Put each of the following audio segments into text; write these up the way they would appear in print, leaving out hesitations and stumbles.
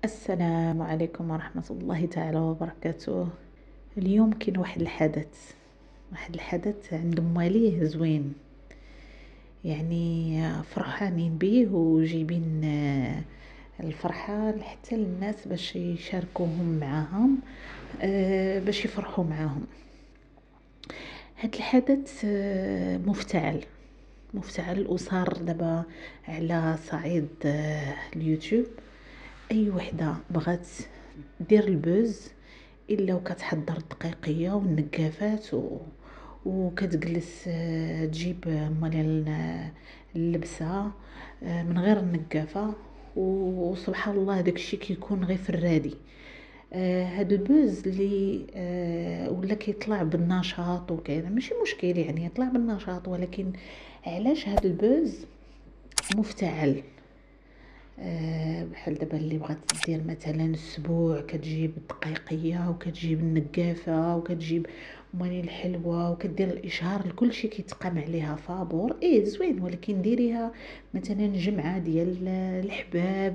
السلام عليكم ورحمة الله تعالى وبركاته. اليوم كاين واحد الحدث عند مواليه زوين، يعني فرحانين بيه وجايبين الفرحة حتى للناس باش يشاركوهم معاهم، باش يفرحوا معاهم. هاد الحدث مفتعل وصار دابا على صعيد اليوتيوب. اي وحده بغات دير البوز الا وكتحضر الدقيقيه والنقافات وكتجلس تجيب مال اللبسه من غير النقافه. وسبحان الله داكشي كيكون غير فرادي. هاد البوز اللي ولا كيطلع بالنشاط وكذا ماشي مشكل، يعني يطلع بالنشاط، ولكن علاش هاد البوز مفتعل؟ بحال دابا اللي بغات دير مثلا اسبوع كتجيب الدقيقيه وكتجيب النقافه وكتجيب ماني الحلوه وكدير الاشهار لكل شيء كيتقام عليها فابور زوين، ولكن ديريها مثلا جمعه ديال الحباب.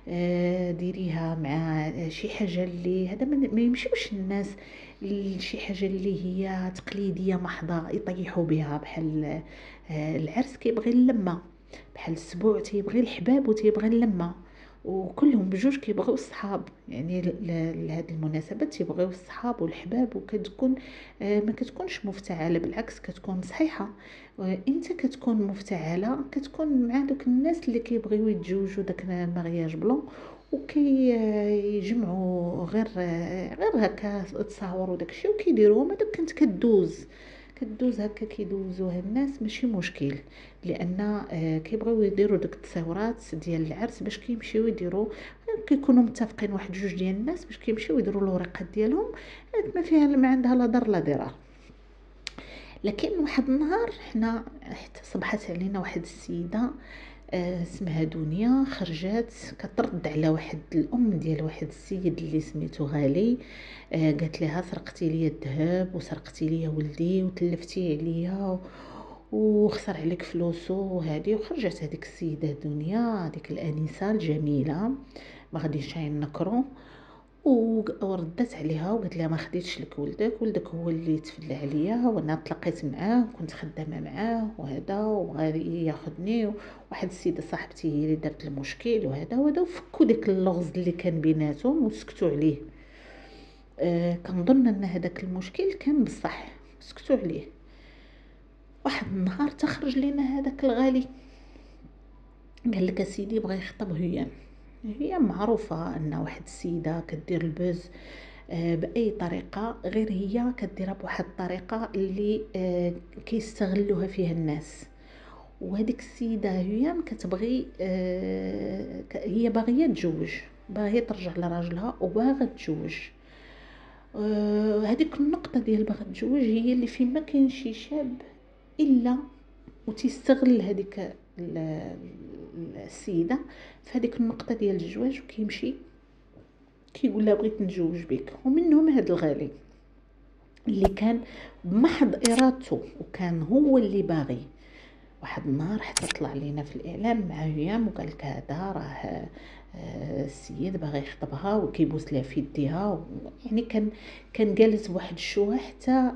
ديريها مع شي حاجه اللي هذا ما يمشيوش الناس لشي حاجه اللي هي تقليديه محضه يطيحوا بها. بحال العرس كيبغي اللمه، بحال السبوع تيبغي الحباب وتيبغي اللمه، وكلهم بجوج كيبغيو الصحاب. يعني لهاد المناسبات تيبغيو الصحاب والحباب، وكتكون ما كتكونش مفتعله، بالعكس كتكون صحيحه. انت كتكون مفتعله، كتكون مع دوك الناس اللي كيبغيو يتزوجوا داك المارياج بلون، وكي يجمعوا غير هكا تصاوروا داكشي وكيديروهم. هذوك كنت كدوز هكا كيدوزوها الناس ماشي مشكل، لان كيبغيو يديروا ديك التصاورات ديال العرس باش كيمشيو يديروا. كيكونوا متفقين واحد جوج ديال الناس باش كيمشيو يديروا الوريقات ديالهم. ما فيها ما عندها لا ضر لا ضرار. لكن واحد النهار حتى صبحت علينا واحد السيده اسمها دنيا، خرجات كترد على واحد الام ديال واحد السيد اللي سميتو غالي. قالت لها سرقتي لي الذهب وسرقتي لي ولدي وتلفتي عليا وخسر عليك فلوسو وهذه. وخرجت هذيك السيده دنيا، هذيك الانسه الجميله، ما غاديش نكرو، وردت عليها وقالت لها ما خديتش لك ولدك هو اللي تفلى عليا، وانا تلاقيت معاه وكنت خدامه معاه وهذا وغادي ياخذني. واحد السيده صاحبتي هي اللي دارت المشكل وهذا وفكوا ديك اللغز اللي كان بيناتهم وسكتوا عليه. كنظن ان هذاك المشكل كان بصح سكتوا عليه. واحد النهار تخرج لنا هذاك الغالي، قال لك سيدي بغى يخطب هيام. هي معروفة ان واحد السيدة كدير البوز بأي طريقة، غير هي كديرها بواحد الطريقة اللي كيستغلوها فيها الناس. وهذيك السيدة هيام كتبغي هي باغية تجوج، باغية ترجع لراجلها وباغا تجوج. هذيك النقطة ديال باغا تجوج هي اللي فين ما كاين شي شاب الا وتستغل هذيك السيده في هذيك النقطه ديال الزواج، وكيمشي كيقول لها بغيت نتزوج بك. ومنهم هذا الغالي اللي كان بمحض ارادته وكان هو اللي باغي. واحد النهار حتى طلع لينا في الاعلام مع هيام وقال لك هذا راه السيد باغي يخطبها وكيبوس لها في يديها. يعني كان جالس بواحد الشوه حتى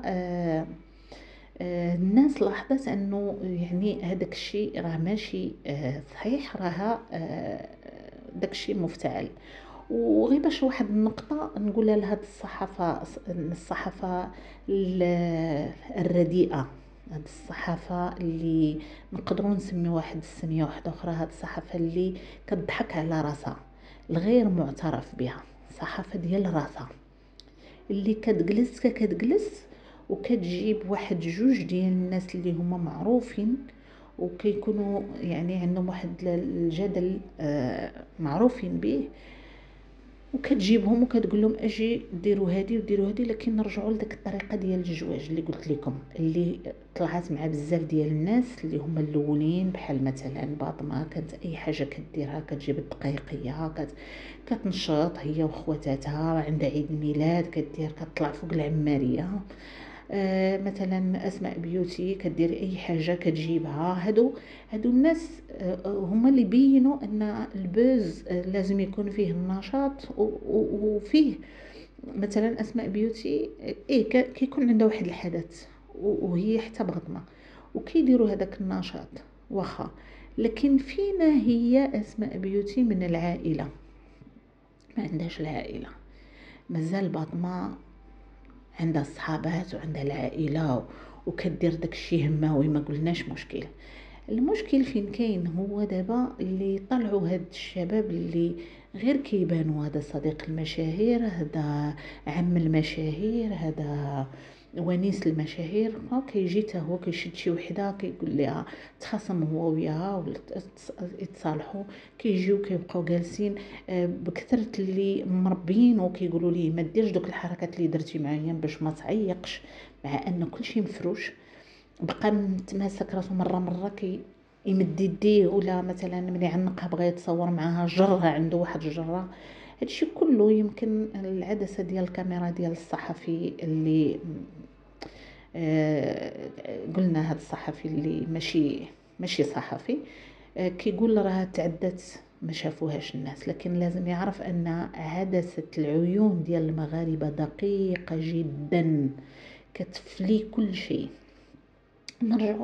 الناس لاحظت انه يعني هذاك الشيء راه ماشي صحيح، راه داك الشيء مفتعل. وغير باش واحد النقطة نقولها لهاد الصحافة الرديئة، هاد الصحافة اللي نقدروا نسمي واحد السمية واحدة أخرى، هاد الصحافة اللي كتضحك على راسها، الغير معترف بها، صحافة ديال راسها، اللي كتجلس وكتجيب واحد جوج ديال الناس اللي هما معروفين وكيكونوا يعني عندهم واحد الجدل معروفين به، وكتجيبهم وكتقول لهم اجي ديروا هذه وديروا هذه. لكن نرجعوا لذيك الطريقه ديال الزواج اللي قلت لكم، اللي طلعت مع بزاف ديال الناس اللي هما الاولين. بحال مثلا باطمه كانت اي حاجه كديرها كتجيب الدقيقيه كتنشط هي وخواتاتها، عندها عيد ميلاد كدير كتطلع فوق العماريه. مثلا اسماء بيوتي كدير اي حاجه كتجيبها. هادو الناس هما اللي بينوا ان البوز لازم يكون فيه النشاط وفيه مثلا اسماء بيوتي ايه كيكون عندها واحد الحدث وهي حتى بغضمه وكيديروا هذاك النشاط واخا. لكن فينا هي اسماء بيوتي من العائله، ما عندهاش العائله، مازال باطمه عندها الصحابات وعندها العائله وكدير داكشي هماوي، ما قلناش مشكل. المشكل فين كاين هو دابا اللي طلعوا هاد الشباب اللي غير كيبانوا هذا صديق المشاهير، هذا عم المشاهير، هذا ونيس المشاهير، كيجي حتى هو كيشد شي وحده كيقول لها تخاصم هو وياها ولا يتصالحوا، كيجيو كيبقاو جالسين بكثره اللي مربيين وكيقولوا ليه ما ديرش دوك الحركات اللي درتي معايا باش ما تعيقش، مع ان كلشي مفروش. بقى متماسك راسو مره كي يمد يديه، ولا مثلا ملي عنقها بغى يتصور معاها جرها عنده واحد الجره. هادشي كله يمكن العدسه ديال الكاميرا ديال الصحفي اللي قلنا هاد الصحفي اللي ماشي صحفي كيقول راه تعدت ما شافوهاش الناس. لكن لازم يعرف ان عدسه العيون ديال المغاربه دقيقه جدا كتفلي كل شيء. نرجعوا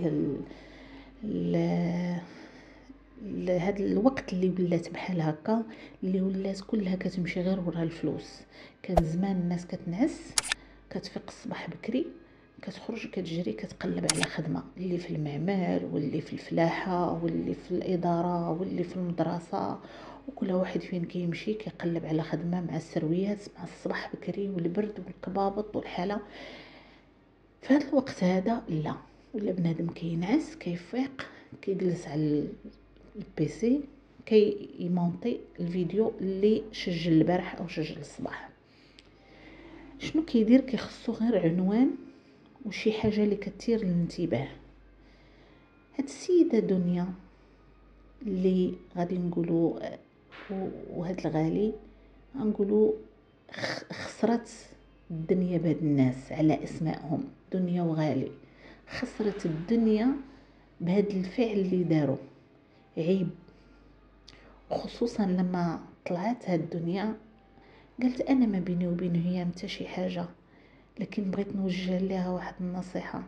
لهاد الوقت اللي ولات بحال هكا، اللي ولات كلها كتمشي غير ورا الفلوس. كان زمان الناس كتنعس كتفيق الصباح بكري كتخرج كتجري كتقلب على خدمه، اللي في المعمل واللي في الفلاحه واللي في الاداره واللي في المدرسه، وكل واحد فين كيمشي كيقلب على خدمه مع السرويات مع الصباح بكري والبرد والكبابط والحاله. في هذا الوقت هذا لا، ولا بنادم كينعس كيفيق كيجلس على البيسي كي يمونطي الفيديو اللي سجل البارح او سجل الصباح. شنو كيدير؟ كيخصو غير عنوان وشي حاجه اللي كتثير الانتباه. هاد السيده دنيا اللي غادي نقولوا وهاد الغالي غنقولوا خسرت الدنيا بهاد الناس على اسمائهم دنيا وغالي. خسرت الدنيا بهاد الفعل اللي داروا، عيب. خصوصا لما طلعت هاد الدنيا قلت انا ما بيني وبين هي متى شي حاجه، لكن بغيت نوجه لها واحد النصيحه.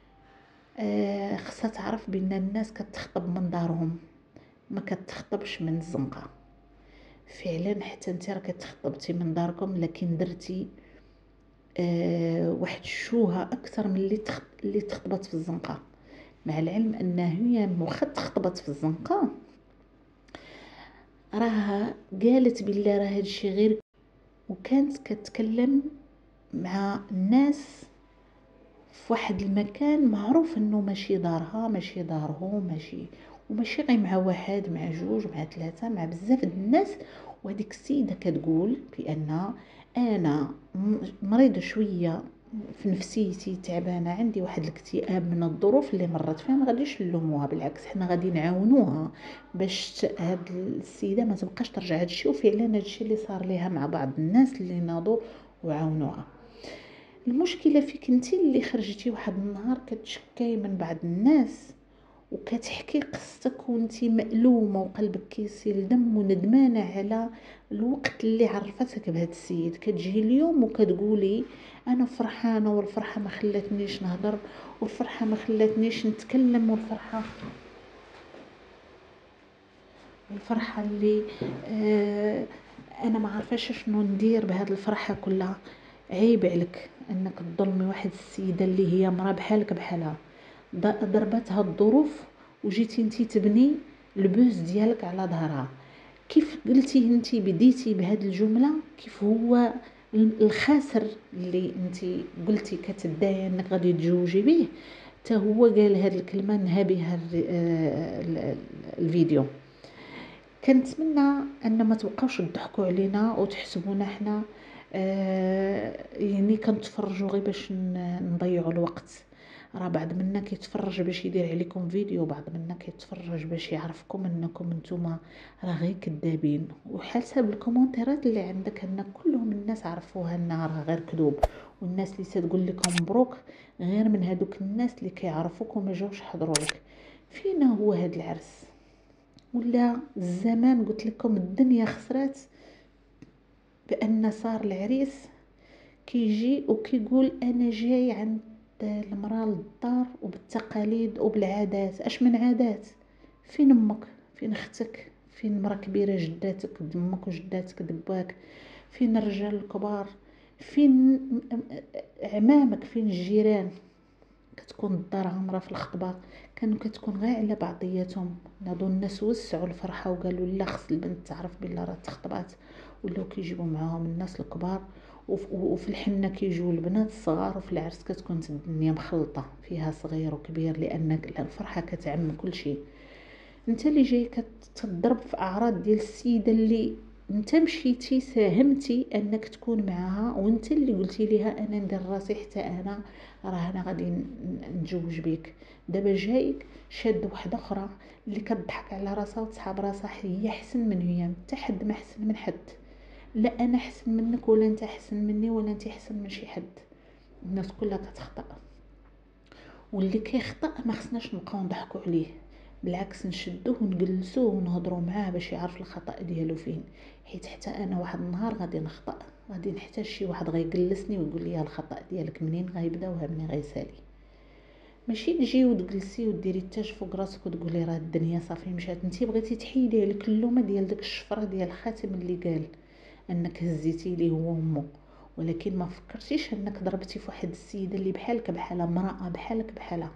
خصها تعرف بان الناس كتخطب من دارهم ما كتخطبش من الزنقه. فعلا حتى انت راه كتخطبتي من داركم، لكن درتي واحد الشوهه اكثر من اللي تخطبت في الزنقه. مع العلم ان هي واخا تخطبت في الزنقه راها قالت بالله راه هادشي غير، وكانت كتكلم مع الناس في واحد المكان معروف انه ماشي دارها ماشي دارهم وماشي غير مع واحد مع جوج مع ثلاثة مع بزاف د الناس. وهذيك السيده كتقول بان انا مريضه شويه في نفسيتي، تعبانه، عندي واحد الاكتئاب من الظروف اللي مرت فيها. ما غاديش نلوموها، بالعكس حنا غادي نعاونوها باش هاد السيده ما تبقاش ترجع هادشي. وفعلا هادشي اللي صار ليها مع بعض الناس اللي ناضوا وعاونوها. المشكله فيك انت اللي خرجتي واحد النهار كتشكاي من بعض الناس وكتحكي قصتك وانتي مألومه وقلبك كيسيل دم وندمانه على الوقت اللي عرفتك بهذا السيد. كتجي اليوم وكتقولي انا فرحانه والفرحه ما خلاتنيش نهضر والفرحه ما خلاتنيش نتكلم والفرحه اللي انا ما عارفاش شنو ندير بهذه الفرحه كلها. عيب عليك انك تظلمي واحد السيده اللي هي مرا بحالها ضربتها الظروف وجيتي انتي تبني البوز ديالك على ظهرها. كيف قلتي انتي بديتي بهذه الجمله، كيف هو الخاسر اللي انتي قلتي كتدعي انك غادي تزوجي به حتى هو قال هذه الكلمه نهى بها الفيديو. كنتمنى ان ما تبقاوش تضحكوا علينا وتحسبونا حنا يعني كنتفرجوا غير باش نضيعوا الوقت. راه بعض منا كيتفرج باش يدير عليكم فيديو، بعض منا كيتفرج باش يعرفكم انكم نتوما راه غير كذابين. وحسب الكومونتيرات اللي عندك ان كلهم كلهم الناس عرفوها انها راه غير كذوب، والناس اللي تقول لكم مبروك غير من هذوك الناس اللي كيعرفوك وما جاوش حضروا لك. فينا هو هذا العرس؟ ولا الزمان قلت لكم الدنيا خسرات بان صار العريس كيجي وكيقول انا جاي عند المراه للدار وبالتقاليد وبالعادات. اش من عادات؟ فين امك؟ فين اختك؟ فين مرا كبيره جداتك دمك وجداتك دباك؟ فين الرجال الكبار؟ فين عمامك؟ فين الجيران؟ كتكون الدار عامره في الخطبه، كانوا كتكون غير على بعضياتهم. ناضو الناس وسعوا الفرحه وقالوا لا خص البنت تعرف بلي راه تخطبات، ولاو كيجيبوا معاهم الناس الكبار. وفي الحنه كيجيو البنات الصغار، وفي العرس كتكون الدنيا مخلطه فيها صغير وكبير، لان الفرحه كتعم كل شيء. انت اللي جاي كتضرب في اعراض ديال السيده اللي انت مشيتي ساهمتي انك تكون معها، وانت اللي قلتي ليها انا ندير راسي حتى انا راه انا غادي نتزوج بيك. دابا جايك شاد وحده اخرى اللي كتضحك على راسها وتصحاب راسها هي احسن من هي. حتى حد ما احسن من حد، لا انا احسن منك ولا انت احسن مني ولا انت احسن من شي حد. الناس كلها كتخطأ، واللي كيخطأ ما خصناش نبقاو نضحكوا عليه، بالعكس نشدوه ونجلسوه ونهضروا معاه باش يعرف الخطأ ديالو فين. حيت حتى انا واحد النهار غادي نخطأ، غادي نحتاج شي واحد غيجلسني ويقول لي الخطأ ديالك منين غيبدا ومنين غيسالي. ماشي تجي وتجلسي وديري التاج فوق راسك وتقولي راه الدنيا صافي مشات. انتي بغيتي تحيدي عليك اللومه ديال داك الشفره ديال الخاتم اللي قال انك هزيتي ليه هو امه، ولكن ما فكرتيش انك ضربتي في واحد السيده اللي بحالك بحالها، امراه بحالك بحالها.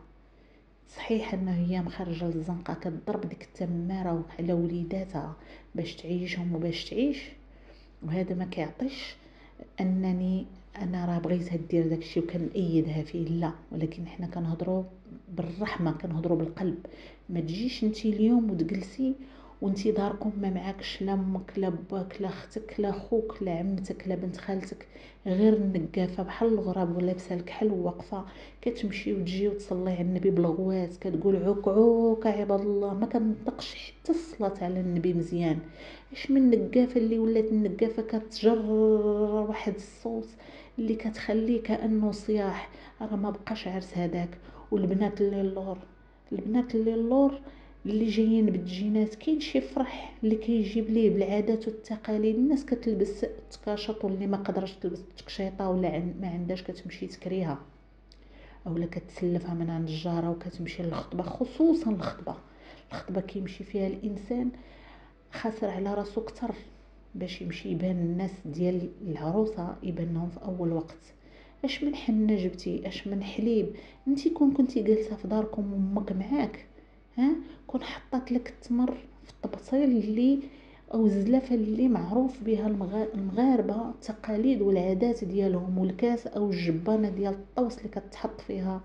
صحيح انه هي مخرجه للزنقه كتضرب ديك التماره على وليداتها باش تعيشهم وباش تعيش، وهذا ما كيعطيش انني انا راه بغيتها دير داكشي وكنأيدها فيه، لا. ولكن حنا كنهضروا بالرحمه، كنهضروا بالقلب. ما تجيش انت اليوم وتجلسي وانتي داركم ما معاكش لا امك لا باك لا اختك لا خوك لا عمتك لا بنت خالتك، غير النقافه بحال الغراب ولا لابسه الكحل وواقفه كتمشي وتجي وتصلي على النبي بالغوات، كتقول عوك عوك عباد الله، ما كنطقش حتى الصلاه على النبي مزيان. اش من نقافه اللي ولات النقافه كتجر واحد الصوت اللي كتخليه كانه صياح. راه ما بقاش عرس هذاك. والبنات اللي اللور، البنات اللي اللور اللي جايين بالجينات، كاين شي فرح اللي كيجيب ليه بالعادات والتقاليد. الناس كتلبس تكاشط، واللي ما قدرش تلبس تكشيطه ولا ما عندهاش كتمشي تكريها اولا كتسلفها من عند الجاره وكتمشي للخطبه. خصوصا الخطبه كيمشي فيها الانسان خاسر على راسو كتر باش يمشي يبان الناس ديال العروسه يبانهم في اول وقت. اش من حنه جبتي، اش من حليب. انتي كنتي جالسه في داركم وامك معاك، ها كون حطات لك التمر في الطبسيل اللي او الزلافه اللي معروف بها المغاربه التقاليد والعادات ديالهم، والكاس او الجبانه ديال الطوس اللي كتحط فيها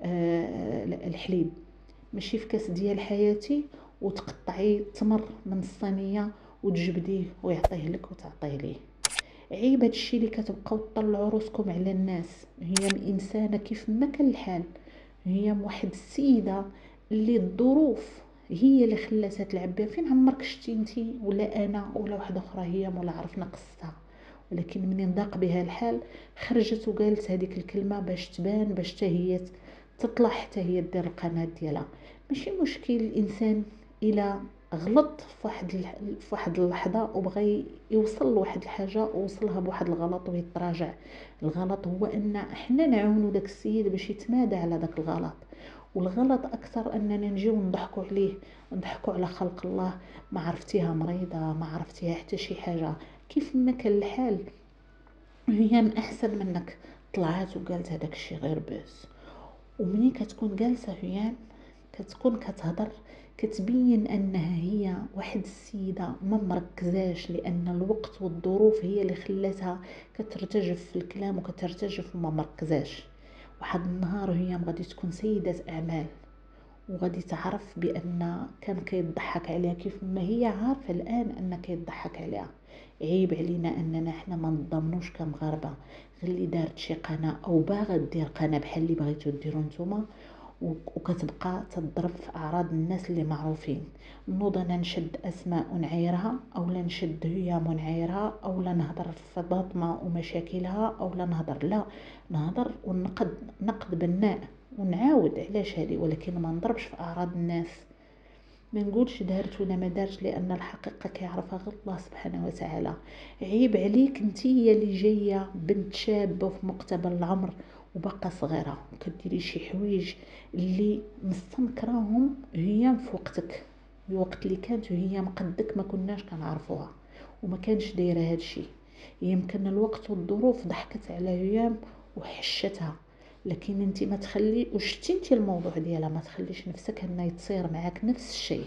الحليب، ماشي في كاس ديال حياتي وتقطعي التمر من الصينيه وتجبديه ويعطيه لك وتعطيه ليه. عيب هادشي اللي كتبقاو تطلعوا روسكم على الناس. هي انسانه كيف ما كان الحال، هي واحد السيده اللي الظروف هي اللي خلاتها تلعب بها. فين عمرك شتي انتي ولا انا ولا واحده اخرى هي مولا عرفنا قصتها؟ ولكن منين ضاق بها الحال خرجت وقالت هذيك الكلمه باش تبان، باش حتى هي تطلع، حتى هي دير القناه ديالها. ماشي مشكل الانسان الى غلط في واحد اللحظه وبغى يوصل لواحد الحاجه ووصلها بواحد الغلط ويتراجع. الغلط هو ان احنا نعاونوا داك السيد باش يتمادى على داك الغلط. والغلط اكثر اننا نجيو نضحكوا عليه، نضحكوا على خلق الله. ما عرفتيها مريضه، ما عرفتيها حتى شي حاجه. كيف ما كان الحال هي من احسن منك طلعات وقالت هذاك الشيء غير بس. ومنين كتكون جالسه هي كتكون كتهضر كتبين انها هي واحد السيده ما مركزاش، لان الوقت والظروف هي اللي خلاتها كترتجف في الكلام وكترتجف وما مركزاش. واحد النهار هي غادي تكون سيده اعمال وغادي تعرف بان كان كيضحك عليها كيف ما هي عارفه الان ان كيضحك عليها. عيب علينا اننا احنا ما نضمنوش كمغاربه. غير اللي دارت شي قناه او باغا دير قناه بحال اللي بغيتو ديروا نتوما وكتبقى تضرب في اعراض الناس اللي معروفين. نوض انا نشد اسماء ونعايرها، اولا نشد هيام ونعايرها، اولا نهضر في باطمه ومشاكلها، اولا نهضر لا نهضر ونقد نقد بناء ونعاود علاش هذه، ولكن ما نضربش في اعراض الناس. ما نقولش دارت ولا ما دارش، لان الحقيقه كيعرفها غير الله سبحانه وتعالى. عيب عليك نتيا اللي جايه بنت شابه في مقتبل العمر وبقى صغيره وكديري شي حوايج اللي مستنكراهم هي في وقتك، الوقت اللي كانت هي مقدك ما كناش كنعرفوها وما كانش دايره هادشي. يمكن الوقت والظروف ضحكت على هيام وحشتها، لكن انت ما تخلي وشتي انت الموضوع ديالها، ما تخليش نفسك انه يتصير معاك نفس الشيء.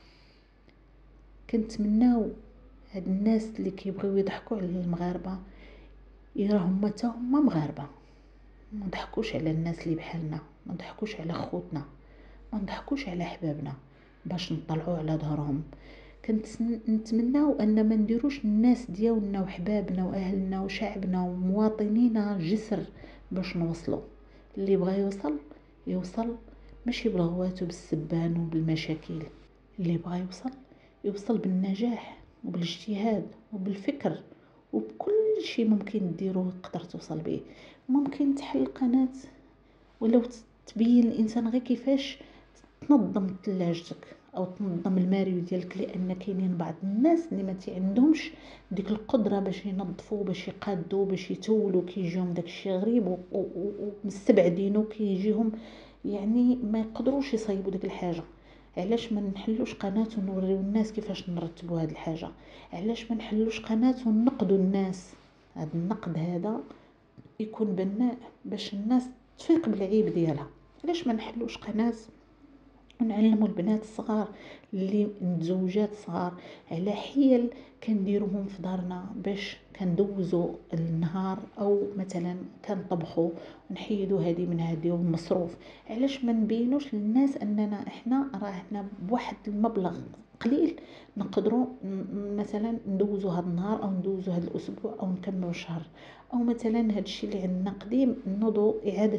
كنتمناو هاد الناس اللي كيبغيو يضحكوا على المغاربه يراهم حتى هما مغاربه. ما نضحكوش على الناس اللي بحالنا، ما نضحكوش على خوتنا، ما نضحكوش على احبابنا باش نطلعوا على ظهرهم. كنت نتمناو ان ما نديروش الناس ديالنا وحبابنا واهلنا وشعبنا ومواطنينا جسر باش نوصلوا. اللي بغى يوصل يوصل، ماشي بلغواتو بالسبان وبالمشاكل. اللي بغى يوصل يوصل بالنجاح وبالاجتهاد وبالفكر وبكل شيء ممكن ديروه تقدر توصل به. ممكن تحل قناة ولو تبين الانسان غير كيفاش تنظم ثلاجتك او تنظم الماريو ديالك، لان كاينين بعض الناس اللي ما عندهمش ديك القدره باش ينظفوا باش يقادوا باش يتولوا، كيجيهم داكشي غريب ومستبعدينه كيجيهم يعني ما يقدروش يصايبوا ديك الحاجه. علاش ما نحلوش قناه ونوريو الناس كيفاش نرتبوا هذه الحاجه؟ علاش ما نحلوش قناه ونقدوا الناس؟ هذا النقد هذا يكون بناء باش الناس تفيق بالعيب ديالها. علاش ما نحلوش قناه ونعلموا البنات الصغار اللي متزوجات صغار على حيل كنديروهم في دارنا باش كندوزوا النهار، او مثلا كنطبخوا ونحيدوا هذه من هذه والمصروف. علاش ما نبينوش للناس اننا احنا راهنا بواحد المبلغ قليل نقدروا مثلا ندوزوا هذا النهار او ندوزوا هذا الاسبوع او نكملوا شهر. او مثلا هذا الشيء اللي عندنا قديم نوضوا اعاده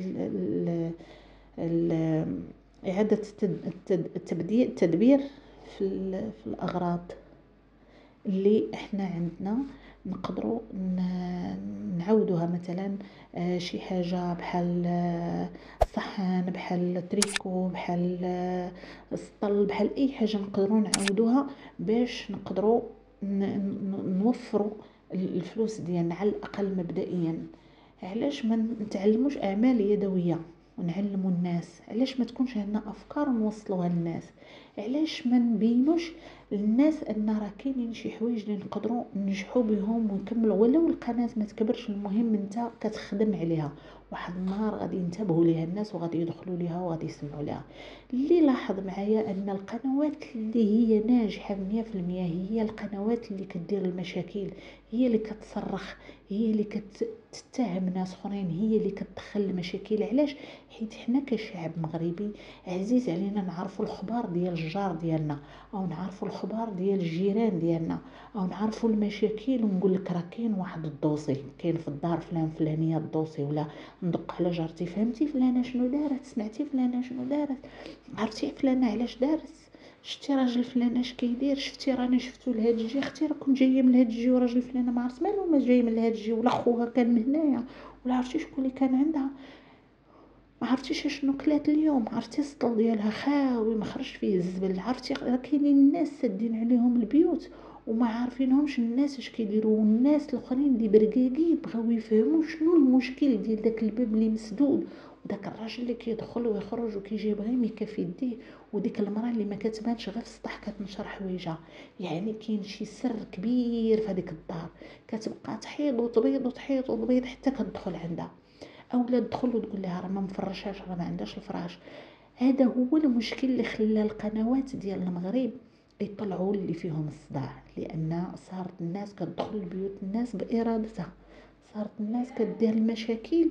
إعادة التدبير في الأغراض اللي إحنا عندنا، نقدروا نعودوها. مثلا شي حاجة بحال صحن، بحال تريكو، بحال سطل، بحال أي حاجة نقدروا نعودوها باش نقدروا نوفروا الفلوس ديالنا على الأقل مبدئيا. علاش ما نتعلموش أعمال يدوية ونعلموا الناس؟ علاش ما تكونش عندنا افكار نوصلوها للناس؟ علاش ما نبينوش للناس ان راه كاينين شي حوايج اللي نقدروا ننجحوا بهم ونكملوا؟ ولو القناه ما تكبرش، المهم انت كتخدم عليها. واحد النهار غادي ينتبهوا ليها الناس وغادي يدخلوا ليها وغادي يسمعوا لها. اللي لاحظ معايا ان القنوات اللي هي ناجحه 100% هي القنوات اللي كدير المشاكل، هي اللي كتصرخ، هي اللي كتتهم ناس اخرين، هي اللي كتدخل المشاكل. علاش؟ حيت حنا كشعب مغربي عزيز علينا نعرفوا الخبار ديال الجار ديالنا، او نعرفوا الخبار ديال الجيران ديالنا، او نعرفوا المشاكل ونقول لك راه كاين واحد الدوسي كاين في الدار فلان فلانيه الدوسي، ولا ندق على جارتي فهمتي فلانه شنو دارت، سمعتي فلانه شنو دارت، عرفتي فلانه علاش دارت، شفتي راجل فلان اش كيدير، شفتي راني شفتو لهاد الجي، اختي راه كنت جايه من هاد الجي وراجل فلانه ما عرفت مالو ما جاي من هاد الجي، ولا خوها كان من هنايا، ولا عرفتي شكون اللي كان عندها، ما عرفتيش شنو كلات اليوم، عرفتي السطل ديالها خاوي ما خرج فيه الزبل. عرفتي راه كاينين الناس سادين عليهم البيوت وما عارفينهمش الناس اش كيديروا، والناس الاخرين اللي برقاقين بغاو يفهموا شنو المشكل ديال داك الباب اللي مسدود، وداك الراجل اللي كيدخل ويخرج وكيجيب غير ميكا في يديه، وديك المراه اللي ما كتبانش غير في السطح كتنشر حوايجها. يعني كاين شي سر كبير في هذيك الدار، كتبقى تحيض وتبيض وتحيض وتبيض حتى كتدخل عندها، اولا تدخل وتقول لها راه ما مفرشاش راه ما عندهاش الفراش. هذا هو المشكل اللي خلى القنوات ديال المغرب يطلعوا اللي فيهم الصداع، لان صارت الناس كتدخل لبيوت الناس بارادتها، صارت الناس كدير المشاكل،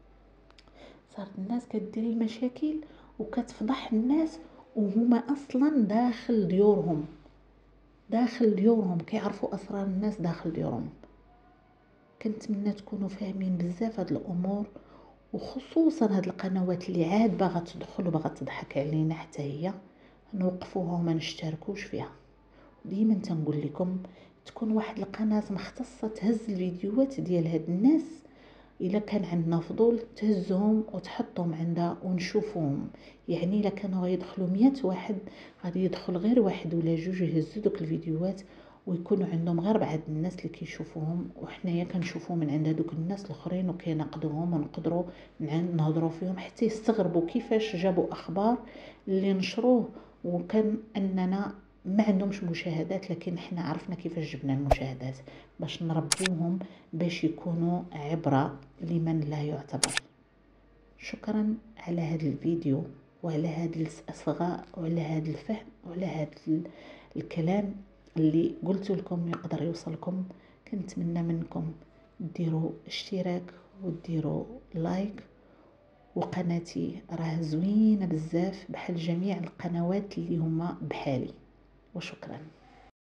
صارت الناس كدير المشاكل وكتفضح الناس وهما اصلا داخل ديورهم، داخل ديورهم كيعرفوا اسرار الناس داخل ديورهم. كنتمنى تكونوا فاهمين بزاف هاد الامور وخصوصا هاد القنوات اللي عاد باغا تدخل وباغا تضحك علينا حتى هي نوقفوها وما نشتركوش فيها. ديما تنقول لكم تكون واحد القناه مختصه تهز الفيديوهات ديال هاد الناس، الا كان عندنا فضول تهزهم وتحطهم عندها ونشوفوهم. يعني الا كانوا غيدخلوا 100 واحد غادي يدخل غير واحد ولا جوج يهزوا دوك الفيديوهات ويكونوا عندهم غير بعض الناس اللي كيشوفوهم، وحنايا كنشوفوا من عند هذوك الناس الاخرين وكيناقضوهم ونقدروا نهضروا فيهم حتى يستغربوا كيفاش جابوا اخبار اللي نشروه وكان اننا ما عندهمش مشاهدات، لكن احنا عرفنا كيفاش جبنا المشاهدات باش نربوهم باش يكونوا عبرة لمن لا يعتبر. شكرا على هذا الفيديو وعلى هذا الإصغاء وعلى هذا الفهم وعلى هذا الكلام اللي قلت لكم يقدر يوصلكم. كنتمنى منكم ديروا اشتراك وديروا لايك، وقناتي راه زوينة بزاف بحال جميع القنوات اللي هما بحالي. وشكرا.